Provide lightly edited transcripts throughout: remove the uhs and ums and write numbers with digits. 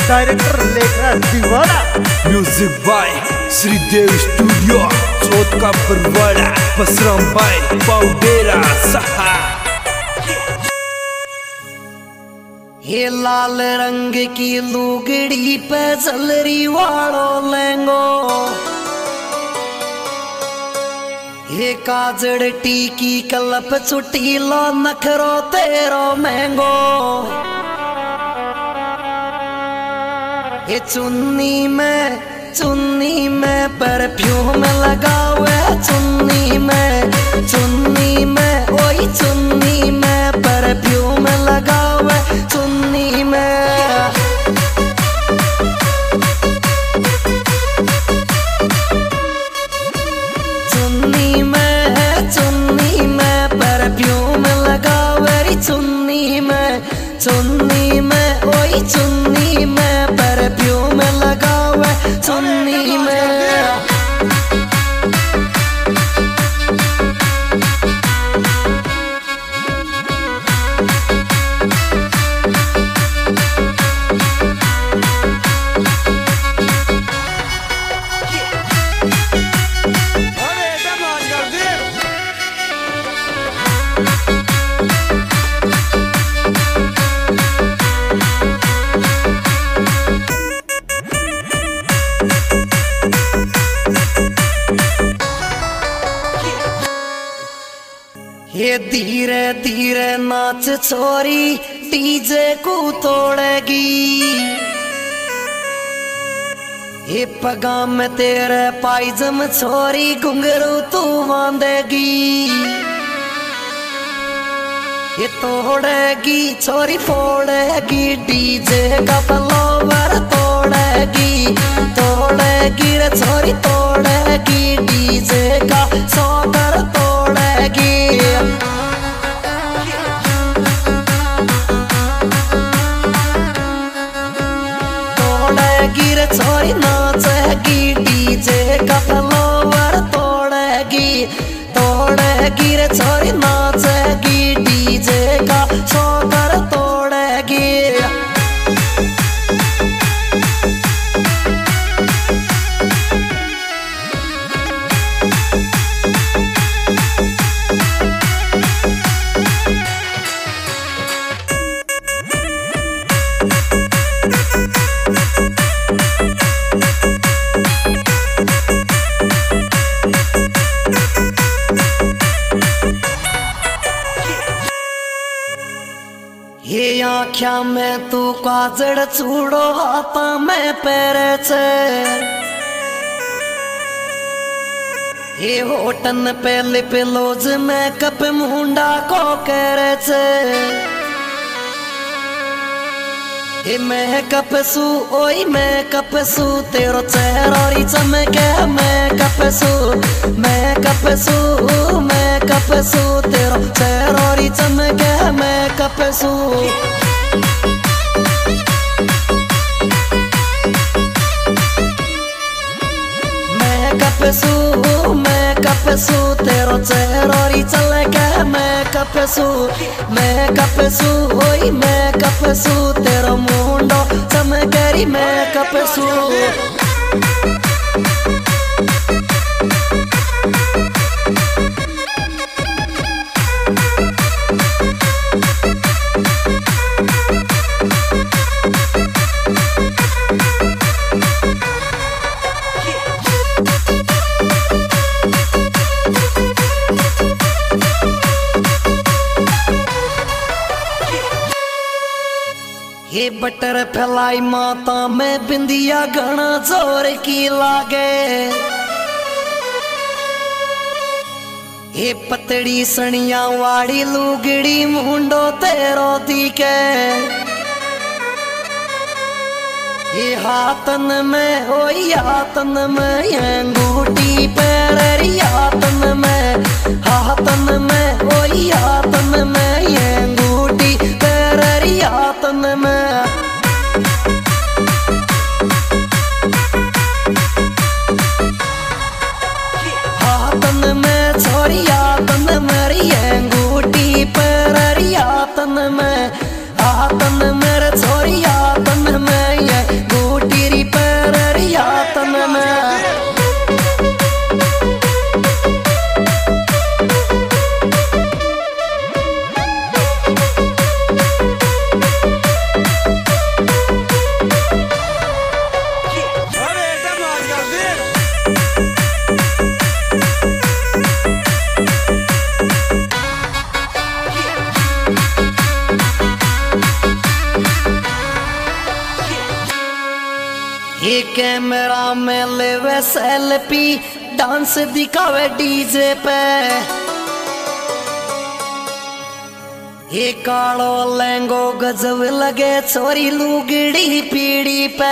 Director Lekhraj Deewana. Music by Shridev studio, Chauth ka Barwara, Basram bye पाउडेरा सहा। ये लाल रंग की लुगड़ी पे जलरी वालो लेंगो, ये काजड़ टीकी कलप चुटीलो नखरो तेरो महंगो। ये चुन्नी में परफ्यूम लगावे, चुन्नी में ओई चुन्नी में परफ्यूम लगावे, चुन्नी में। चुन्नी में परफ्यूम लगावे, चुन्नी में ओई चुन्नी में परफ्यूम लगावे, चुन्नी में। ये धीरे धीरे नाच छोरी डीजे को तोड़ेगी, ये पगाम में तेरे पायजम छोरी घुंघरू तू बांधेगी। ये तोड़ेगी छोरी फोड़ेगी, डीजे का फ्लावर तोड़ेगी रे छोरी तोड़ेगी, डीजे का सौगर तोड़ेगी। तोड़ेगी रे छोरी नाचेगी, डीजे का फ्लावर तोड़ेगी रे छोरी नाचेगी, डीजे का सौगर तोड़ेगी। ये आँख्या में तू काजड़ चूड़ो, हाथा में पैरे छे, ये होटन पे लिप लोज में कप मुंडा को करे छे। ये मेकअप सू ओई मेकअप सू तेरो चेहरा चमके, मेकअप सू तेरो चेहरा चमके, मेकअप सू। मेकअप सू तेरो चेहरा चमके, मेकअप सू ओई मेकअप सू तेरो मुंडो चमकेरी, मेकअप सू। ये बटर फैलाई माता में बिंदिया घना जोर की लागे, ये पतड़ी सनिया वाड़ी लुगड़ी मुंडो तेरो दिखे। ये हाथन में ओई हाथन में अंगूठी पैरी, हाथन में ओई हाथन में अंगूठी पैरी, हाथन में। हाथन में छोरी हाथन मेरी अंगूठी पैरी, हाथन में छोरी हाथन में कैमरा में लेवे सेल्फी, डांस दिखावे डीजे पे। ये कालो लहंगो गजब लगे छोरी लुगड़ी पीड़ी पे।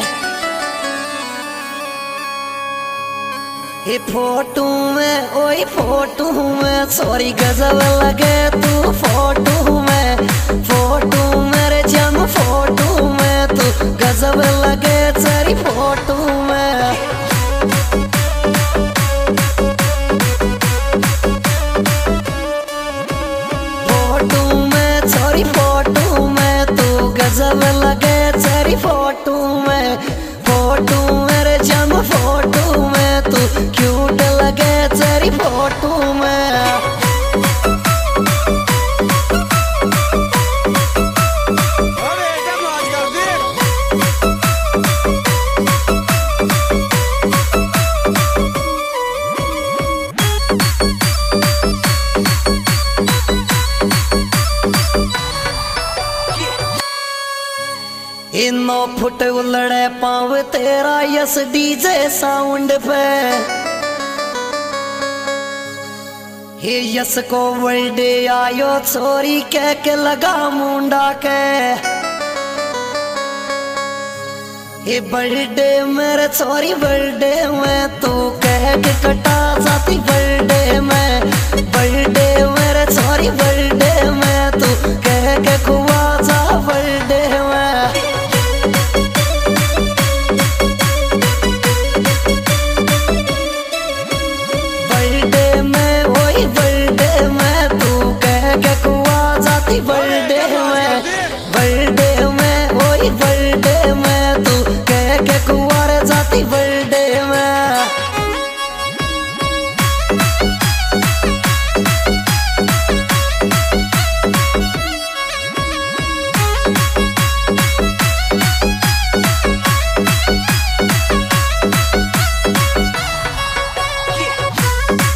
ये फोटो में ओए फोटो में छोरी गजब लगे तू फोटो में। फोटो मेरे जम फोटो में तू गजब लगे तेरी फोटो में। फोटो में तू गजब लगे तेरी फोटो में। फोटो मेरे जम फोटो में तू क्यूट लगे तेरी फोटो में। इनो फुट उलड़े पाव तेरा यस डीजे साउंड पे। हे यस को बर्थडे आयो छोरी कह के लगा मुंडा के। हे बर्थडे मेरे छोरी बर्थडे में तू कह के कटा जाती बर्थडे में। बर्थडे मेरे छोरी बर्थडे में तू कह के खुआ जा बर्थडे में। बर्थडे में, बर्थडे में, ओए बर्थडे में तू कह के कुंवार जाती बर्थडे में।